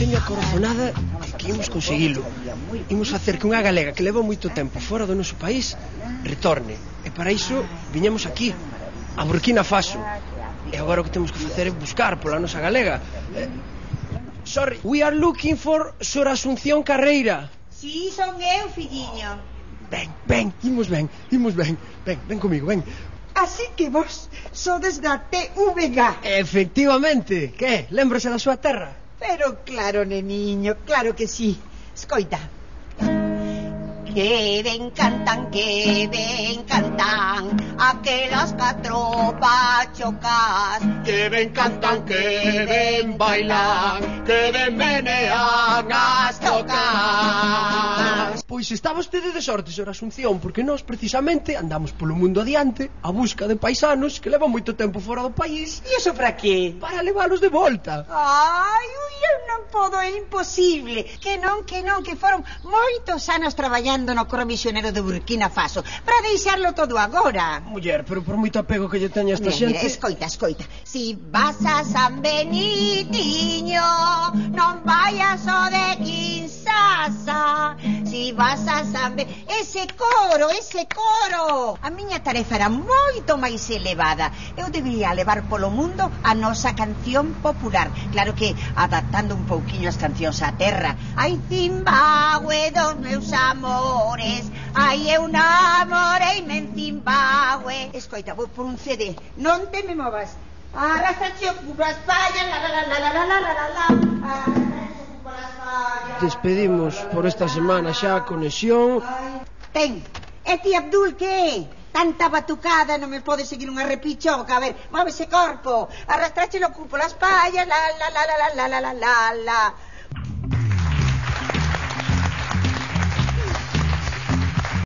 teño a corazonada que imos conseguilo. Imos facer que unha galega que leva moito tempo fora do noso país retorne. E para iso viñemos aquí, a Burkina Faso. E agora o que temos que facer é buscar pola nosa galega. Sorry, we are looking for Sor Asunción Carreira. Si, son eu, filliño. Ben, imos ben. Ven comigo, ven. Así que vos sodes da TVG. Efectivamente, que? Lembrase da súa terra? Pero claro, neniño, claro que sí. Escoita. Que ben cantan aquelas catro pachocas. Que ben cantan, que ben bailan, que ben menean as tocas. Pois está vostede de sorte, Sor Asunción, porque nós precisamente andamos polo mundo adiante a busca de paisanos que levan moito tempo fora do país. E iso para qué? Para leválos de volta. Ai, eu non podo, é imposible. Que non, que foron moitos anos traballando no coro misionero de Burkina Faso para deixarlo todo agora. Muller, pero por moito apego que lle teña esta xente... Mira, escoita. Si vas a San Benitiño, non vayas o de Kinshasa. Si vas a San Ese coro. A miña tarefa era moito máis elevada. Eu debería levar polo mundo a nosa canción popular. Claro que adaptando un pouquiño as cancións á terra. Ai, Zimbabue dos meus amores, ai, eu namoreime en Zimbabue. Escoita, vou por un CD. Non te me movas. Arrastrache o culo as fallas, Despedimos por esta semana xa a conexión. Ten, e ti, Abdul, que? Tanta batucada, non me pode seguir unha repichoca. A ver, move ese corpo. Arrastrache o culo polas pallas,